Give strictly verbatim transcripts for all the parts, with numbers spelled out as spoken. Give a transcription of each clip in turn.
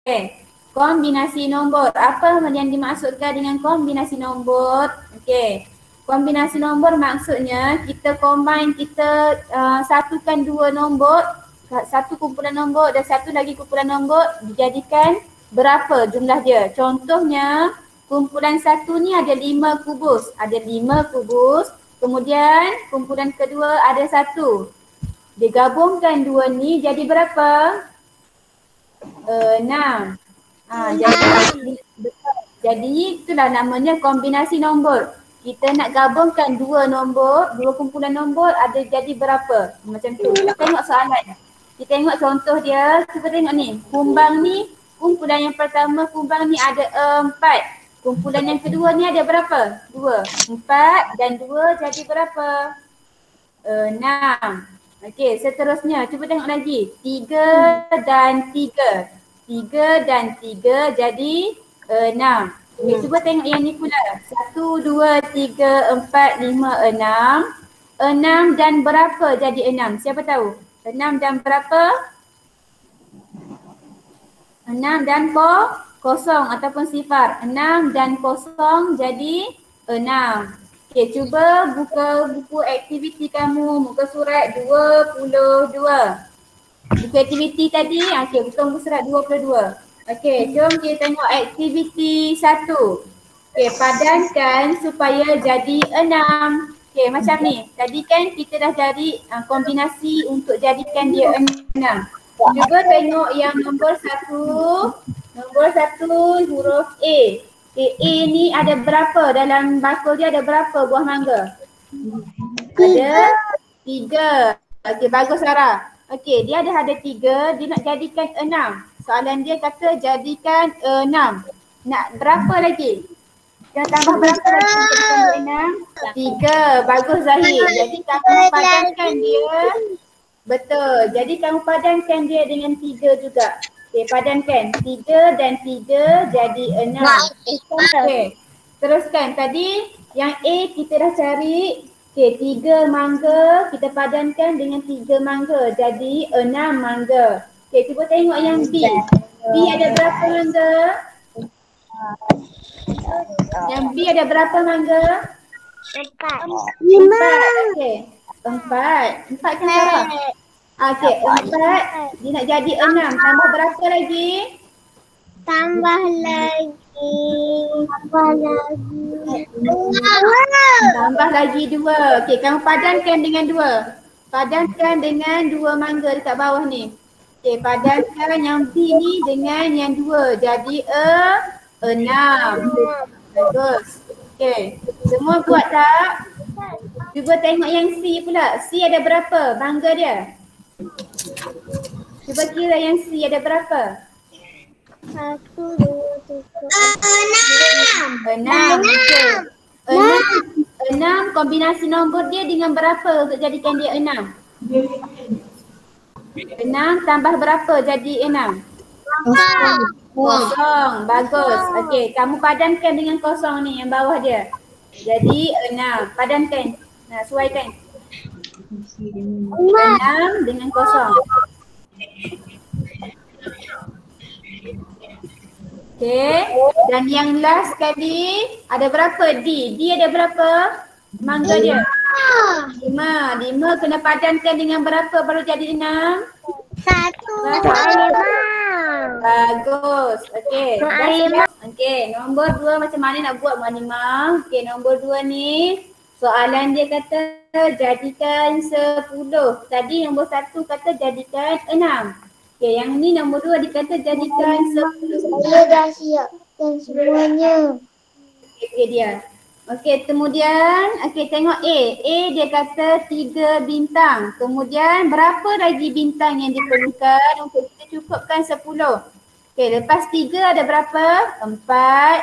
Kombinasi nombor. Apa yang dimaksudkan dengan kombinasi nombor? Okey. Kombinasi nombor maksudnya kita combine, kita uh, satukan dua nombor, satu kumpulan nombor dan satu lagi kumpulan nombor dijadikan berapa jumlah dia. Contohnya kumpulan satu ni ada lima kubus, ada lima kubus. Kemudian kumpulan kedua ada satu. Digabungkan dua ni jadi berapa? Enam. Ha, jadi, jadi itulah namanya kombinasi nombor. Kita nak gabungkan dua nombor, dua kumpulan nombor ada jadi berapa? Macam tu. Kita tengok soalan. Kita tengok contoh dia. Cuba tengok ni. Kumbang ni, kumpulan yang pertama kumbang ni ada empat. Kumpulan yang kedua ni ada berapa? Dua. Empat dan dua jadi berapa? Enam. Okey, seterusnya cuba tengok lagi. Tiga dan tiga. Tiga dan tiga jadi enam. Okay, cuba tengok yang ni pula. Satu, dua, tiga, empat, lima, enam. Enam dan berapa jadi enam? Siapa tahu? Enam dan berapa? Enam dan ko, kosong ataupun sifar. Enam dan kosong jadi enam. Okay, cuba buka buku aktiviti kamu. Muka surat dua puluh dua. Buku aktiviti tadi, okay, buka muka surat dua puluh dua. Okey, jom kita tengok aktiviti satu. Okey, padankan supaya jadi enam. Okey, macam ni. Tadi kan kita dah cari uh, kombinasi untuk jadikan dia enam. Cuba tengok yang nombor satu. Nombor satu huruf A. Okey, A ni ada berapa? Dalam bakul dia ada berapa buah mangga? Ada tiga. Okey, bagus Sarah. Okey, dia ada ada tiga, dia nak jadikan enam. Soalan dia kata jadikan enam. Nak berapa lagi? Kita tambah berapa lagi untuk jadikan enam? Tiga. Bagus Zahir. Jadi kamu padankan dia. Betul. Jadi kamu padankan dia dengan tiga juga. Okey, padankan. Tiga dan tiga jadi enam. Okey. Teruskan. Tadi yang A kita dah cari. Okey, tiga mangga kita padankan dengan tiga mangga. Jadi enam mangga. Okey, cuba tengok yang B. B ada berapa mangga? Yang B ada berapa mangga? Empat. Empat. Okey. Empat. Empat kan Sarah? Okey, empat. Dia nak jadi enam. Tambah berapa lagi? Tambah lagi. Tambah lagi. Tambah lagi dua. Okey, kamu padankan dengan dua. Padankan dengan dua mangga dekat bawah ni. Okey, padankan yang B ni dengan yang dua. Jadi uh, enam. Bagus. Okey, semua buat tak? Cuba tengok yang C pula. C ada berapa mangga dia? Cuba kira yang C ada berapa? Satu, dua, tiga. Enam. Enam. Okey. Enam. Enam kombinasi nombor dia dengan berapa untuk jadikan dia enam? Enam tambah berapa jadi enam? Kosong. Kosong. Bagus. Okey, kamu padankan dengan kosong ni yang bawah dia. Jadi enam. Padankan. Nah, suaikan. Enam dengan kosong. Okey. Dan yang last kali ada berapa D? D ada berapa mangga dia? Lima. Lima kena padankan dengan berapa baru jadi enam? Satu. Lima. Bagus. Okey. Okey, nombor dua macam mana nak buat Mu'alimah? Okey, nombor dua ni soalan dia kata jadikan sepuluh. Tadi nombor satu kata jadikan enam. Okey, yang ni nombor dua dikata jadikan sepuluh. Saya dah siapkan semuanya. Okey, okay, dia. Okey, kemudian okey tengok A. A dia kata tiga bintang. Kemudian berapa lagi bintang yang diperlukan untuk kita cukupkan sepuluh? Okey, lepas tiga ada berapa? Empat,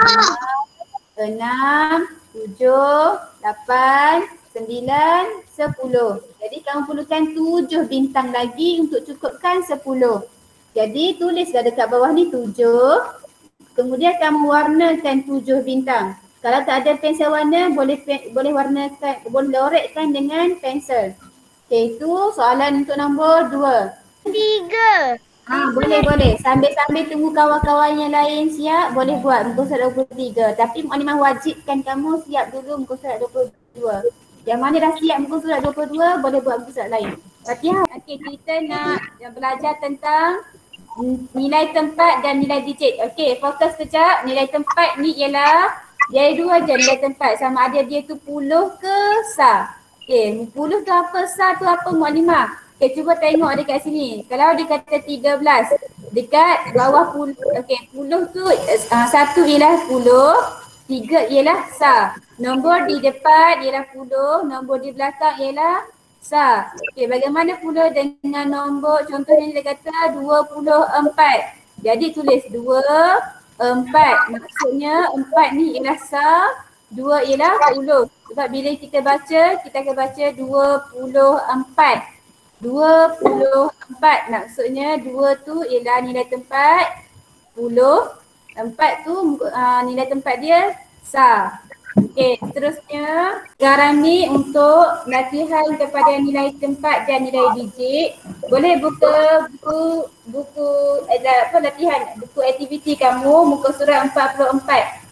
enam, tujuh, lapan, sembilan, sepuluh. Jadi kamu perlukan tujuh bintang lagi untuk cukupkan sepuluh. Jadi tulislah dekat bawah ni tujuh. Kemudian kamu warnakan tujuh bintang. Kalau tak ada pensel warna, boleh boleh warnakan, boleh lorekkan dengan pensel. Okey, itu soalan untuk nombor dua. Tiga. Ha, boleh boleh. Sambil-sambil tunggu kawan-kawan yang lain siap, boleh buat muka surat dua puluh tiga. Tapi Mukadimah wajibkan kamu siap dulu muka surat dua puluh dua. Yang mana dah siap muka surat dua puluh dua, boleh buat muka surat lain. Fatihah. Okey, kita nak belajar tentang nilai tempat dan nilai digit. Okey, fokus kejap. Nilai tempat ni ialah dia ada dua je nilai tempat. Sama ada dia tu puluh ke sah. Okey, puluh tu apa, sah tu apa Mukadimah? Okay, cuba tengok dekat sini. Kalau dia kata tiga belas, dekat bawah puluh, okay, puluh tu uh, satu ialah puluh, tiga ialah sah. Nombor di depan ialah puluh, nombor di belakang ialah sah. Okay, bagaimana pula dengan nombor, contohnya dia kata dua puluh empat. Jadi tulis dua puluh empat. Maksudnya empat ni ialah sah, dua ialah puluh. Sebab bila kita baca, kita akan baca dua puluh empat. dua puluh empat, maksudnya dua tu ialah nilai tempat, puluh, empat tu uh, nilai tempat dia sah. Okey, seterusnya sekarang ni untuk latihan kepada nilai tempat dan nilai digit. Boleh buka buku buku eh, apa latihan buku aktiviti kamu muka surat empat puluh empat.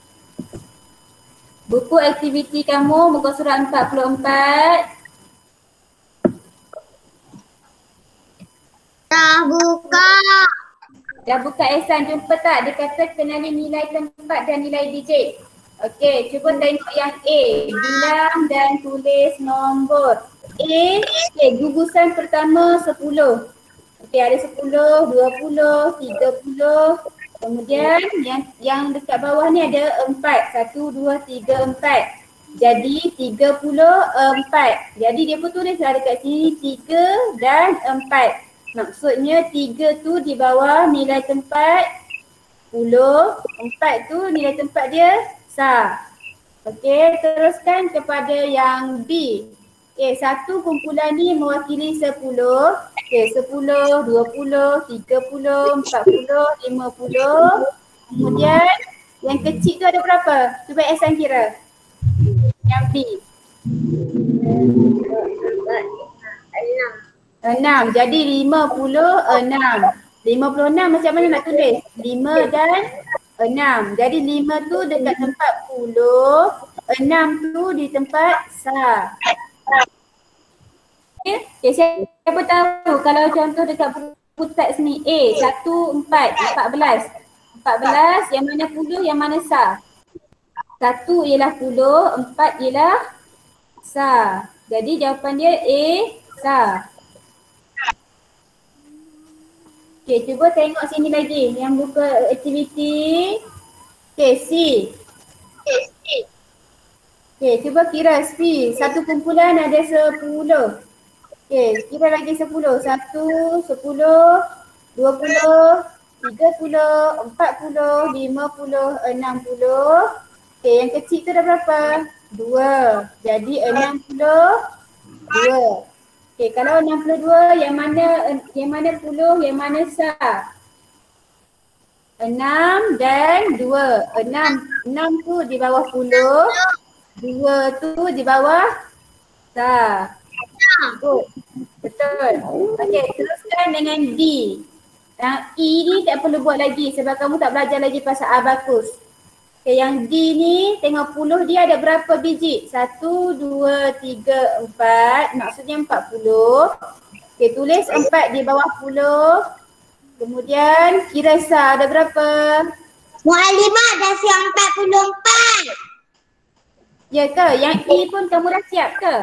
Buku aktiviti kamu muka surat empat puluh empat. Dah buka. Dah buka Ehsan, jumpa tak? Dia kata kenali nilai tempat dan nilai digit. Okey, cuba tengok yang A. Bilang dan tulis nombor. A, okay, gugusan pertama sepuluh. Okey, ada sepuluh, dua puluh, tiga puluh. Kemudian yang yang dekat bawah ni ada empat. satu, dua, tiga, empat. Jadi tiga puluh empat. Jadi dia pun tulislah dekat sini tiga dan empat. Maksudnya tiga tu di bawah nilai tempat puluh, empat tu nilai tempat dia sah. Okey, teruskan kepada yang B. Okey, satu kumpulan ni mewakili sepuluh. Okey, sepuluh, dua puluh, tiga puluh, empat puluh, lima puluh. Kemudian yang kecil tu ada berapa? Cuba Ehsan kira. Yang B. Enam. Jadi lima puluh enam. Lima puluh enam macam mana nak tulis? Lima dan enam. Jadi lima tu dekat tempat puluh. Enam tu di tempat sah. Okay. Okay, siapa tahu kalau contoh dekat buku teks ni A. Satu, empat. Empat belas. Empat belas yang mana puluh yang mana sah? Satu ialah puluh. Empat ialah sah. Jadi jawapan dia A sah. Okay, cuba tengok sini lagi yang buka aktiviti. Okay, C. Okay, cuba kira C. Satu kumpulan ada sepuluh. Okay, kira lagi sepuluh. Satu, sepuluh, dua puluh, tiga puluh, empat puluh, lima puluh, enam puluh. Okay, yang kecil tu dah berapa? Dua. Jadi enam puluh dua. Okay, kalau enam puluh dua yang mana yang mana puluh, yang mana sah? enam dan dua. enam, enam tu di bawah puluh, dua tu di bawah sah. Betul. Betul. Okey, teruskan dengan D. Yang E ni tak perlu buat lagi sebab kamu tak belajar lagi pasal abakus. Okay, yang D ni tengok puluh dia ada berapa biji? Satu, dua, tiga, empat. Maksudnya empat puluh. Okay, tulis empat di bawah puluh. Kemudian kira sah ada berapa? Mu'alimah dah siap empat puluh empat. Ya ke? Yang E pun kamu dah siap ke?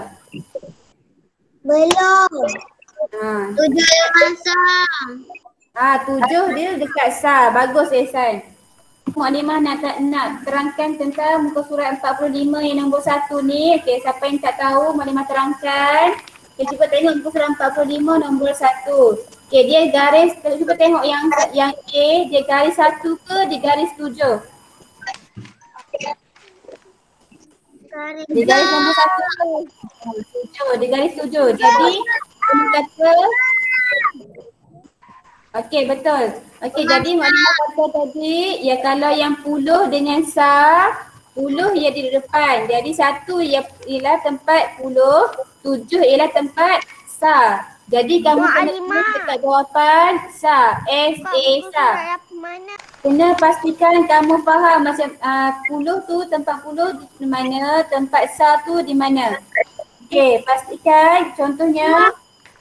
Belum. Ha. Tujuh yang masang. Ah, tujuh dia dekat sah. Bagus Ehsan. Mukadimah nak, nak terangkan tentang muka surat empat puluh lima yang nombor satu ni. Okey, siapa yang tak tahu Mukadimah terangkan. Okey, cuba tengok muka surat empat puluh lima nombor satu. Okey, dia garis, cuba tengok yang yang A, dia garis satu ke dia garis tujuh? Garis Dia garis nombor satu ke? Tujuh, dia garis tujuh. Jadi, kita kata okey, betul. Okey, jadi Mukadimah kata tadi, ya kalau yang puluh dengan sah, puluh ia di depan. Jadi satu ia, ialah tempat puluh, tujuh ialah tempat sah. Jadi kamu Mak kena Alimah. tulis dekat jawapan sa. S Kak, A buku sa. surat mana? Kena pastikan kamu faham macam uh, puluh tu tempat puluh di mana, tempat sa tu di mana. Okey, pastikan contohnya.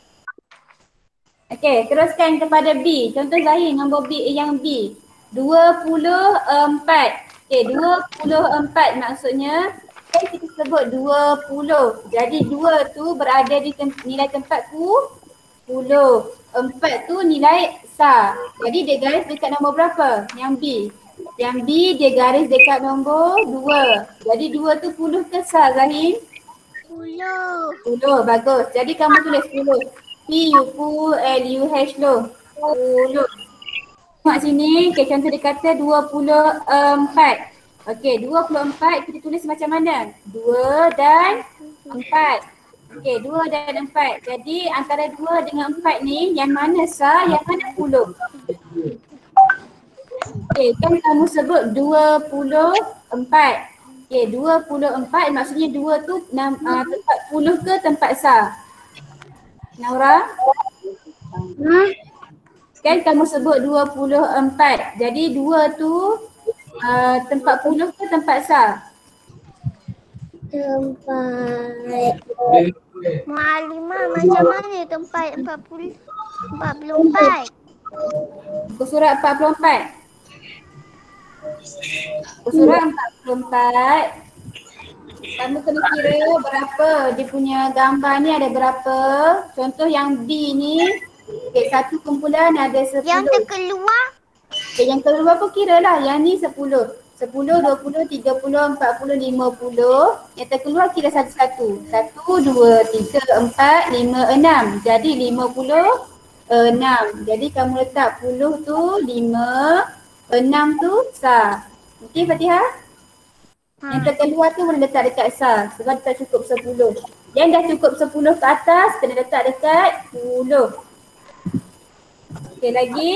Okey, teruskan kepada B. Contoh Zahir nombor B yang B. dua puluh empat. Okey, dua puluh empat maksudnya kan kita sebut dua puluh. Jadi dua tu berada di tem- nilai tempat ku puluh. empat tu nilai sa. Jadi dia garis dekat nombor berapa? Yang B. Yang B dia garis dekat nombor dua. Jadi dua tu puluh ke sa Zahir? Puluh. Puluh, bagus. Jadi kamu tulis puluh. P U P L U H loh. Puluh. Tengok sini, okay, contoh dia kata dua puluh empat. Okey, dua puluh empat kita tulis macam mana? dua dan empat. Okey, dua dan empat. Jadi antara dua dengan empat ni yang mana sa, yang mana puluh? Okey, kan kamu sebut dua puluh empat. Okey, dua puluh empat maksudnya dua tu enam, uh, tempat puluh ke tempat sa? Naura? Hmm? Kan kamu sebut dua puluh empat. Jadi dua tu uh, tempat puluh ke tempat sa? Tempat. Mak Alimah, macam mana tempat empat puluh empat puluh empat? Muka surat empat puluh empat. Muka surat empat puluh empat. Kamu kena kira berapa dia punya gambar ni ada berapa. Contoh yang B ni, okay, satu kumpulan ada sepuluh. Yang terkeluar? Okay, yang keluar pun kira lah. Yang ni sepuluh. sepuluh, dua puluh, tiga puluh, empat puluh, lima puluh. Yang terkeluar kira satu-satu. satu, dua, tiga, empat, lima, enam. Jadi lima puluh enam. Jadi kamu letak puluh tu lima, enam tu sa. Okey Fatihah? Ha. Yang terkeluar tu boleh letak dekat sa sebab tak cukup sepuluh. Yang dah cukup sepuluh ke atas kena letak dekat puluh. Okey lagi.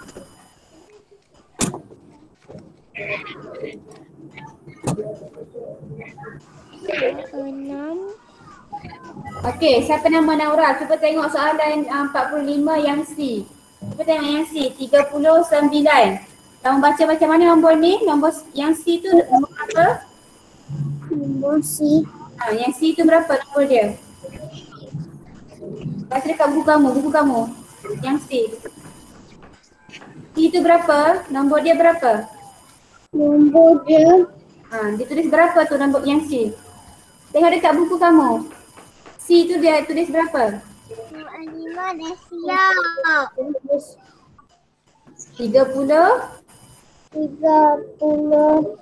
Enam. Okey, siapa nama Naura? Cuba tengok soalan uh, empat puluh lima yang C. Cuba tengok yang C, tiga puluh sembilan. Kamu baca macam mana nombor ni? Nombor yang C tu nombor berapa? Nombor C. Ha, yang C tu berapa nombor dia? Baca dekat buku kamu, buku kamu. Yang C. C tu berapa? Nombor dia berapa? Nombor dia. Ha, dia tulis berapa tu nombor yang C? Tengok dekat buku kamu. C tu dia tulis berapa? Mak Alimah dah siap. tiga puluh Tiga puluh.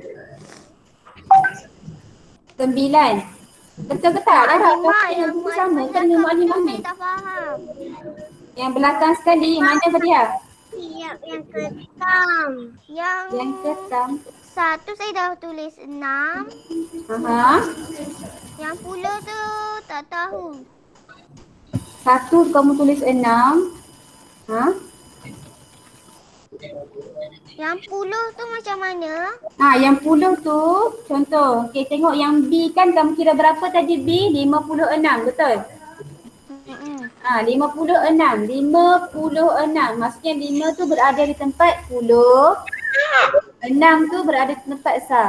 sembilan. Betul ke tak? Dah tak? Alimah, Yang yang buku Mak sama Alimah kan dengan Mak cakap Alimah tu ni? saya tak faham. Yang belakang sekali, mana Fatia? Siap yang ketam. Yang, Yang ketam. satu saya dah tulis enam. Aha. Yang puluh tu tak tahu. Satu kamu tulis enam. Ha? Yang puluh tu macam mana? Ha, yang puluh tu contoh. Okey, tengok yang B kan kamu kira berapa tadi B? lima puluh enam, betul? Mm-mm. Ha, lima puluh enam. lima puluh enam. Maksudnya lima tu berada di tempat puluh. enam tu berada di tempat sa.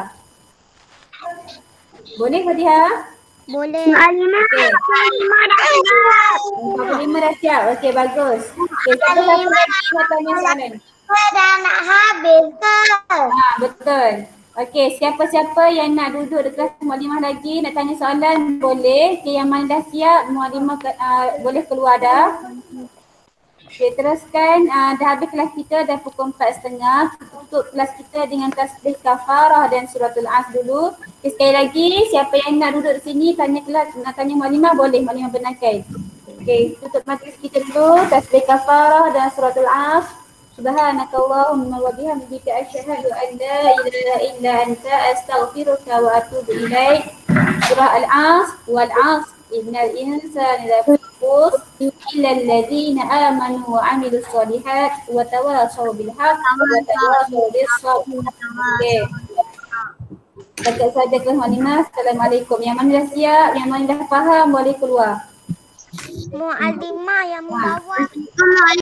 Boleh Fatihah? Boleh. Mak Alimah, Okey. Mak Alimah dah siap. empat puluh lima dah siap. Okey, bagus. Okey, siapa siapa lagi nak tanya soalan? Dah nak habis ke? Ha, betul. Okey, siapa-siapa yang nak duduk dekat Mualimah lagi nak tanya soalan boleh. Okey, yang mana dah siap Mualimah uh, boleh keluar dah. Okey, teruskan. Uh, dah habis kelas kita dah pukul empat tiga puluh. Kita tutup kelas kita dengan tasbih kafarah dan suratul as dulu. Okey, sekali lagi siapa yang nak duduk di sini tanya kelas, nak tanya Mualimah boleh. Mualimah benarkan. Okey, tutup majlis kita dulu. Tasbih kafarah dan suratul as. Subhanakallahumma wa bihamdika asyhadu an la ilaha illa anta astaghfiruka wa atubu ilaik. Surah Al-As wal 'asr innal insana lafi khusr illa alladhina amanu wa 'amilus shalihat wa tawassaw bil haqq wa tawassaw bis sabr. Okey. Dekat saja kelas Halimah. Assalamualaikum. Yang mana dah siap, yang mana dah faham boleh keluar. Mu'alimah yang bawah. Kalau